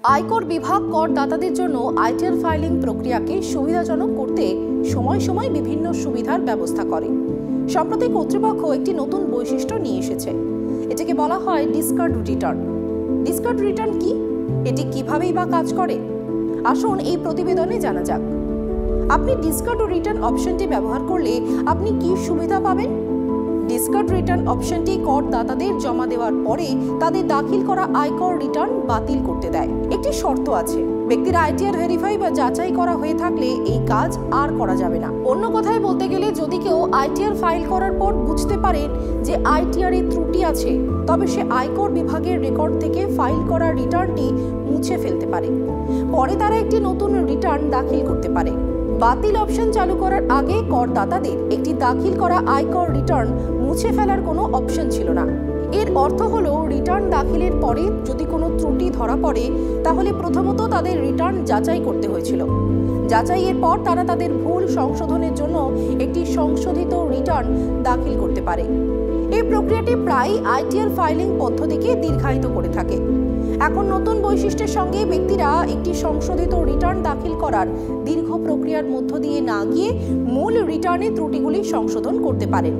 আয়কর বিভাগ করদাতাদের জন্য আইটিআর ফাইলিং প্রক্রিয়াকে সুবিধাজনক করতে সময় সময় বিভিন্ন সুবিধার ব্যবস্থা করে। সম্প্রতি কর্তৃপক্ষ একটি নতুন বৈশিষ্ট্য নিয়ে এসেছে। এটাকে বলা হয় ডিসকার্ড রিটার্ন। ডিসকার্ড রিটার্ন কি, এটি কিভাবেই বা কাজ করে, আসুন এই প্রতিবেদনে জানা যাক। আপনি ডিসকার্ড রিটার্ন অপশনটি ব্যবহার করলে আপনি কি সুবিধা পাবেন? ডিসকার্ড রিটার্ন অপশনটি করদাতাদের জমা দেওয়ার পরে তাদের দাখিল করা আয়কর রিটার্ন বাতিল করতে দেয়। একটি শর্ত আছে, ব্যক্তির আইটিআর ভেরিফাই বা যাচাই করা হয়ে থাকলে এই কাজ আর করা যাবে না। অন্য কথায় বলতে গেলে, যদি কেউ আইটিআর ফাইল করার পর বুঝতে পারেন যে আইটিআর এ ত্রুটি আছে, তবে সে আয়কর বিভাগের রেকর্ড থেকে ফাইল করা রিটার্নটি মুছে ফেলতে পারে। পরে তারা একটি নতুন রিটার্ন দাখিল করতে পারে। বাতিল অপশন চালু করার আগে করদাতাদের একটি দাখিল করা আয়কর রিটার্ন মুছে ফেলার কোনো অপশন ছিল না। এর অর্থ হলো, রিটার্ন দাখিলের পরে যদি কোনো ত্রুটি ধরা পড়ে, তাহলে প্রথমত তাদের রিটার্ন যাচাই করতে হয়েছিল। যাচাইয়ের পর তারা তাদের ভুল সংশোধনের জন্য একটি সংশোধিত রিটার্ন দাখিল করতে পারে। এই প্রক্রিয়াটি প্রায় আইটিআর ফাইলিং পদ্ধতিকে দীর্ঘায়িত করে থাকে। এখন নতুন বৈশিষ্ট্যের সঙ্গে ব্যক্তিরা একটি সংশোধিত রিটার্ন দাখিল করার দীর্ঘ প্রক্রিয়ার মধ্য দিয়ে না গিয়ে মূল রিটার্নে ত্রুটিগুলি সংশোধন করতে পারেন।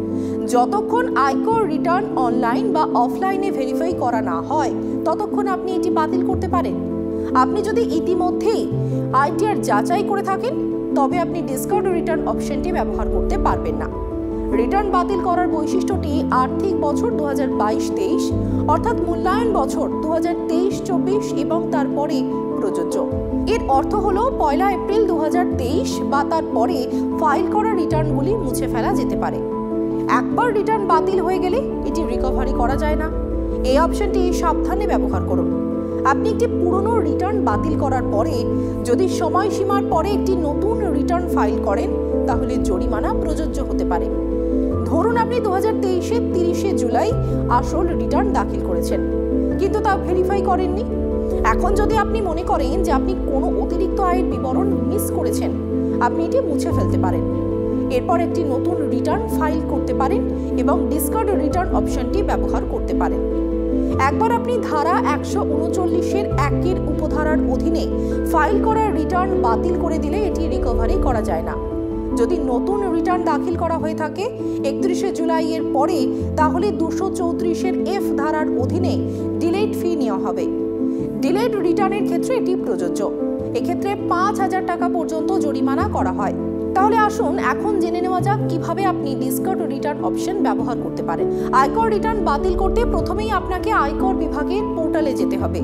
যতক্ষণ আয়কর রিটার্ন অনলাইন বা অফলাইনে ভেরিফাই করা না হয়, ততক্ষণ আপনি এটি বাতিল করতে পারেন। আপনি যদি ইতিমধ্যেই আইটিআর যাচাই করে থাকেন, তবে আপনি ডিসকার্ড রিটার্ন অপশনটি ব্যবহার করতে পারবেন না। রিটার্ন বাতিল করার বৈশিষ্ট্যটি আর্থিক বছর 2022-23 অর্থাৎ মূল্যায়ন বছর 2023-24 এবং তারপরে প্রযোজ্য। এর অর্থ হলো 1 এপ্রিল 2023 বা তারপরে ফাইল করা রিটার্নগুলি মুছে ফেলা যেতে পারে। একবার রিটার্ন বাতিল হয়ে গেলে এটি রিকভারি করা যায় না। এই অপশনটি সাবধানে ব্যবহার করুন। আপনি একটি পুরনো রিটার্ন বাতিল করার পরে যদি সময়সীমার পরে একটি নতুন রিটার্ন ফাইল করেন, তাহলে জরিমানা প্রযোজ্য হতে পারে। ধরুন আপনি 2023-এর 30শে জুলাই আসল রিটার্ন দাখিল করেছেন, কিন্তু তা ভেরিফাই করেননি। এখন যদি আপনি মনে করেন যে আপনি কোনো অতিরিক্ত আয়ের বিবরণ মিস করেছেন, আপনি এটি মুছে ফেলতে পারেন। এরপর একটি নতুন রিটার্ন ফাইল করতে পারেন এবং ডিসকার্ড রিটার্ন অপশনটি ব্যবহার করতে পারেন। একবার আপনি ধারা 139-এর 1-এর উপধারার অধীনে ফাইল করা রিটার্ন বাতিল করে দিলে এটি রিকভারি করা যায় না। যদি নতুন রিটার্ন দাখিল করা হয়ে থাকে 31শে জুলাই এর পরে, তাহলে 234-এর F ধারার অধীনে ডিলেড ফি নেওয়া হবে। ডিলেড রিটার্নের ক্ষেত্রে এটি প্রযোজ্য। এক্ষেত্রে 5,000 টাকা পর্যন্ত জরিমানা করা হয়। তাহলে আসুন এখন জেনে নেওয়া যাক কিভাবে আপনি ডিসকার্ড রিটার্ন অপশন ব্যবহার করতে পারেন। আয়কর রিটার্ন বাতিল করতে প্রথমেই আপনাকে আয়কর বিভাগের পোর্টালে যেতে হবে।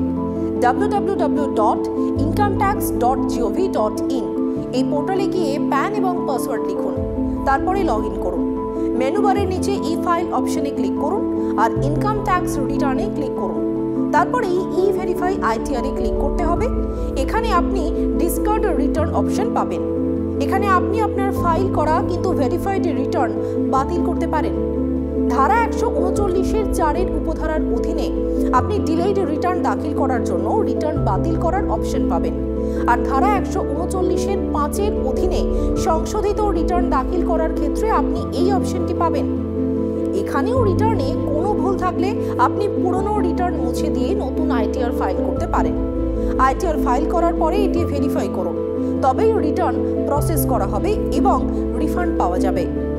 www.incometax.gov.in এই পোর্টালে গিয়ে প্যান এবং পাসওয়ার্ড লিখুন, তারপরে লগ ইন করুন। মেনু বারের নিচে ই ফাইল অপশনে ক্লিক করুন আর ইনকাম ট্যাক্স রিটার্নে ক্লিক করুন। তারপরে ই ভেরিফাই আইটিআর এ ক্লিক করতে হবে। এখানে আপনি ডিসকার্ড রিটার্ন অপশন পাবেন। এখানে আপনি আপনার ফাইল করা কিন্তু ভেরিফাইড রিটার্ন বাতিল করতে পারেন। ধারা 139-এর 4-এর উপধারার অধীনে আপনি ডিলেড রিটার্ন দাখিল করার জন্য রিটার্ন বাতিল করার অপশন পাবেন। আর ধারা 139-এর 5-এর অধীনে সংশোধিত রিটার্ন দাখিল করার ক্ষেত্রে আপনি এই অপশনটি পাবেন। এখানেও রিটার্নে কোনো ভুল থাকলে আপনি পুরনো রিটার্ন মুছে দিয়ে নতুন আইটিআর ফাইল করতে পারেন। আইটিআর ফাইল করার পরে এটি ভেরিফাই করুন, তবেই রিটার্ন প্রসেস করা হবে এবং রিফান্ড পাওয়া যাবে।